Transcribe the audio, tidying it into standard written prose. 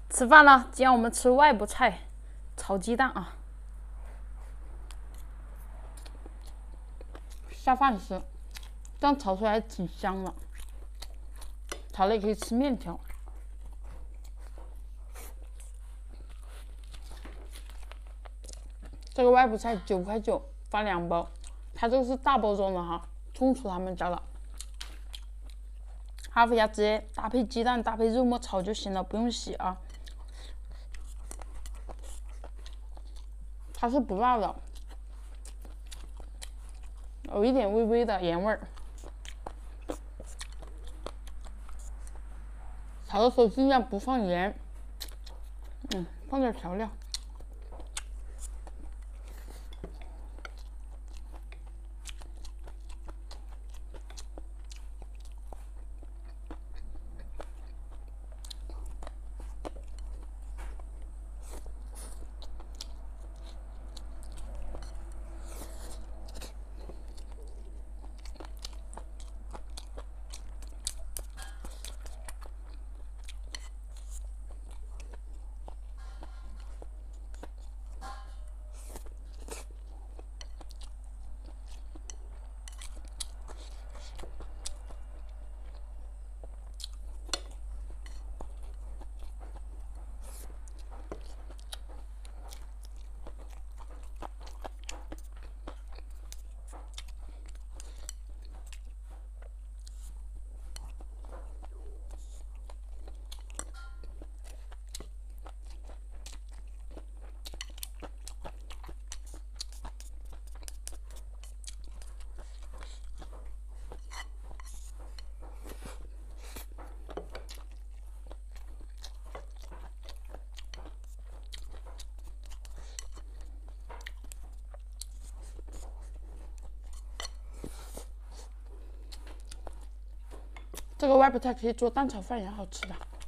吃饭了，今天我们吃外部菜，炒鸡蛋啊，下饭吃，这样炒出来挺香的。炒了也可以吃面条。这个外部菜9.9块发2包，它这个是大包装的哈，冲厨他们家的。哈弗鸭直接搭配鸡蛋搭配肉末炒就行了，不用洗啊。它是不辣的，有一点微微的盐味儿。炒的时候尽量不放盐，放点调料。这个外部菜可以做蛋炒饭，也好吃的。